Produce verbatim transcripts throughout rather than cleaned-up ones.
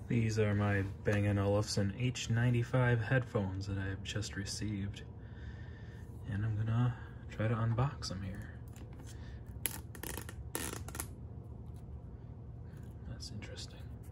These are my Bang and Olufsen H ninety-five headphones that I have just received. And I'm gonna try to unbox them here. That's interesting.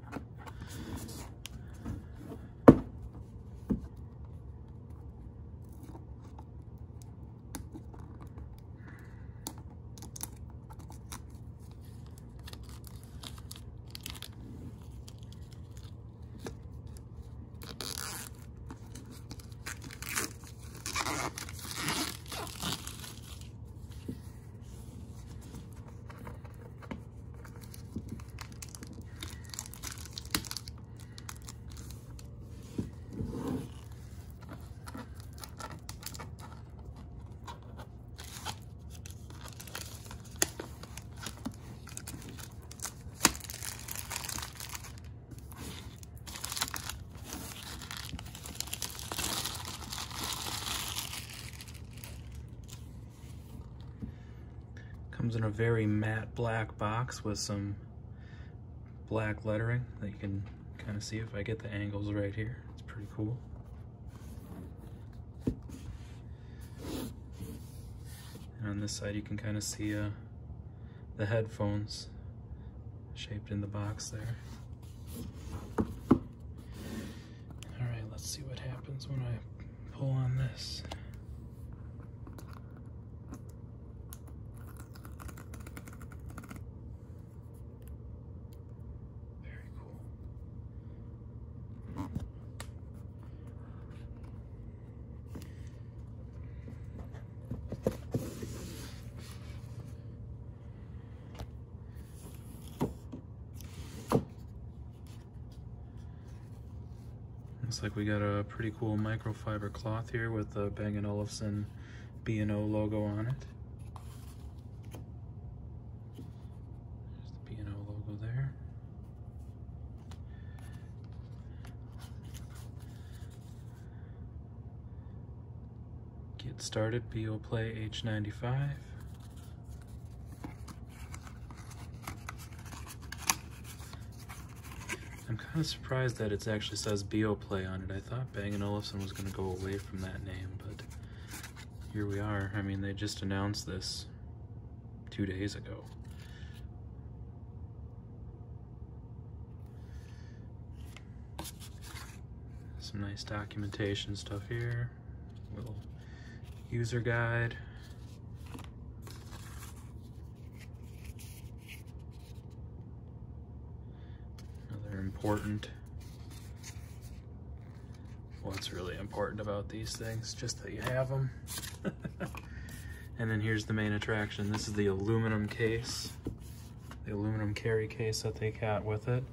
Comes in a very matte black box with some black lettering that you can kind of see if I get the angles right here. It's pretty cool. And on this side you can kind of see uh, the headphones shaped in the box there. Alright, let's see what happens when I pull on this. Looks like we got a pretty cool microfiber cloth here with the Bang and Olufsen B and O logo on it. There's the B and O logo there. Get started, BeoPlay H ninety-five. I'm kind of surprised that it actually says BeoPlay on it. I thought Bang and Olufsen was going to go away from that name, but here we are. I mean, they just announced this two days ago. Some nice documentation stuff here. Little user guide. Important. What's really important about these things? Just that you have them. And then here's the main attraction. This is the aluminum case, the aluminum carry case that they got with it.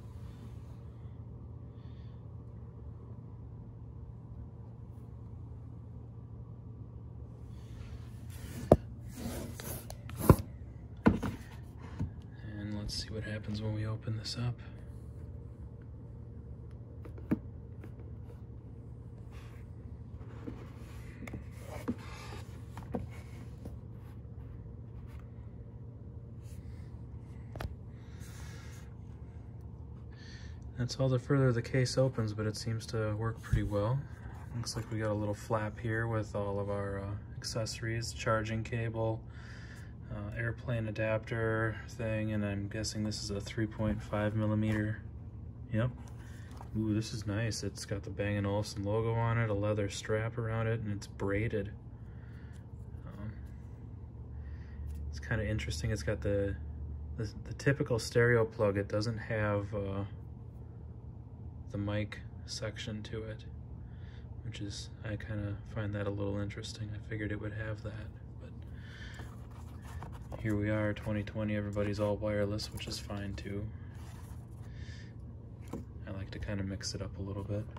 And let's see what happens when we open this up. That's all the further the case opens, but it seems to work pretty well. Looks like we got a little flap here with all of our uh, accessories, charging cable, uh, airplane adapter thing, and I'm guessing this is a three point five millimeter. Yep. Ooh, this is nice. It's got the Bang and Olufsen logo on it, a leather strap around it, and it's braided. Um, it's kind of interesting. It's got the, the the typical stereo plug. It doesn't have uh, the mic section to it, which is, I kind of find that a little interesting. I figured it would have that, but here we are, twenty twenty, everybody's all wireless, which is fine too. I like to kind of mix it up a little bit.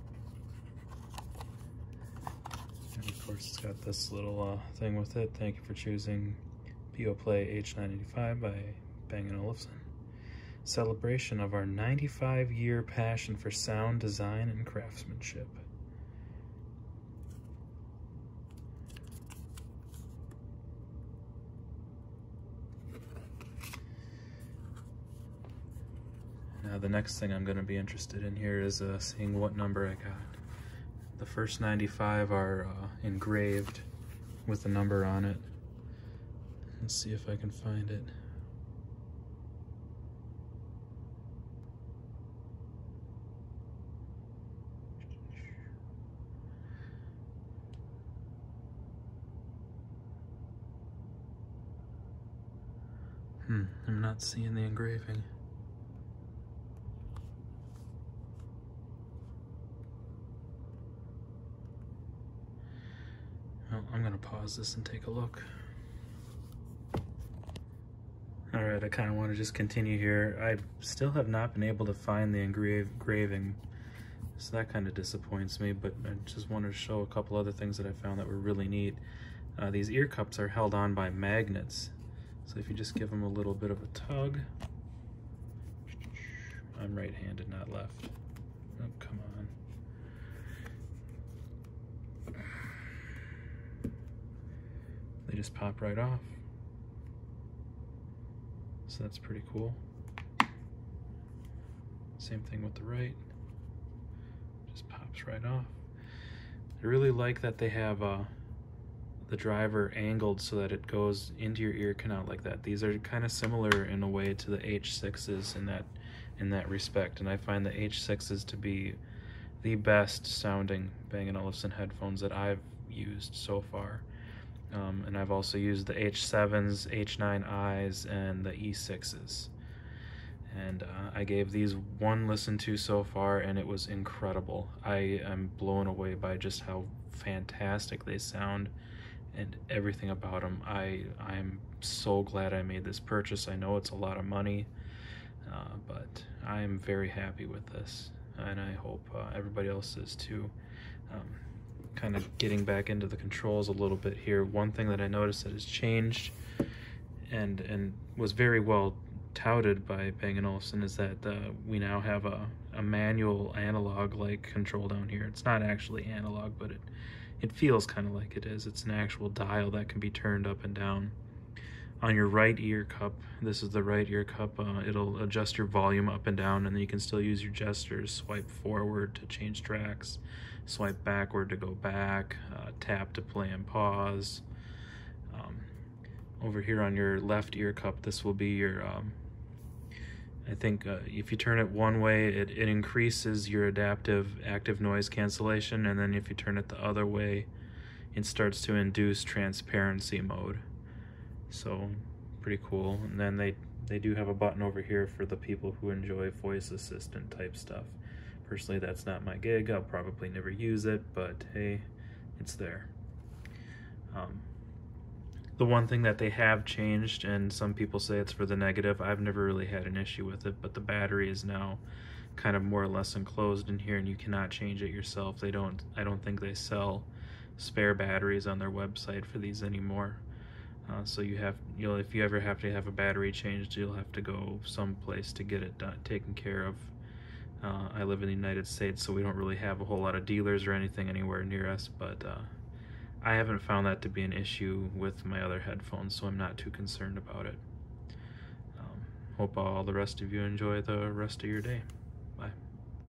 And of course it's got this little uh, thing with it. Thank you for choosing BeoPlay H ninety-five by Bang and Olufsen. Celebration of our ninety-five year passion for sound design and craftsmanship. Now the next thing I'm going to be interested in here is uh, seeing what number I got. The first ninety-five are uh, engraved with the number on it. Let's see if I can find it. Hmm, I'm not seeing the engraving. Well, I'm gonna pause this and take a look. All right, I kind of want to just continue here. I still have not been able to find the engrave engraving, so that kind of disappoints me, but I just wanted to show a couple other things that I found that were really neat. Uh, these ear cups are held on by magnets. So if you just give them a little bit of a tug, I'm right-handed, not left. Oh, come on. They just pop right off. So that's pretty cool. Same thing with the right. Just pops right off. I really like that they have uh, the driver angled so that it goes into your ear canal like that. These are kind of similar in a way to the H sixes in that in that respect, and I find the H sixes to be the best sounding Bang and Olufsen headphones that I've used so far. Um, and I've also used the H sevens, H nine I's, and the E sixes. And uh, I gave these one listen to so far, and it was incredible. I am blown away by just how fantastic they sound and everything about them. I I'm so glad I made this purchase. I know it's a lot of money, uh, but I am very happy with this, and I hope uh, everybody else is too. Um, kind of getting back into the controls a little bit here. One thing that I noticed that has changed and and was very well touted by Bang and Olufsen is that uh, we now have a, a manual analog like control down here. It's not actually analog, but it It feels kind of like it is. It's an actual dial that can be turned up and down. On your right ear cup, this is the right ear cup, uh, it'll adjust your volume up and down, and then you can still use your gestures. Swipe forward to change tracks, swipe backward to go back, uh, tap to play and pause. Um, over here on your left ear cup, this will be your, um, I think uh, if you turn it one way, it, it increases your adaptive active noise cancellation, and then if you turn it the other way, it starts to induce transparency mode. So pretty cool. And then they they do have a button over here for the people who enjoy voice assistant type stuff. Personally, that's not my gig. I'll probably never use it, but hey, it's there. Um, The one thing that they have changed, and some people say it's for the negative, I've never really had an issue with it, but the battery is now kind of more or less enclosed in here, and you cannot change it yourself. They don't, I don't think they sell spare batteries on their website for these anymore. Uh, so you have, you'll, if you ever have to have a battery changed, you'll have to go someplace to get it done, taken care of. Uh, I live in the United States, so we don't really have a whole lot of dealers or anything anywhere near us, but uh, I haven't found that to be an issue with my other headphones, so I'm not too concerned about it. Um, hope all the rest of you enjoy the rest of your day.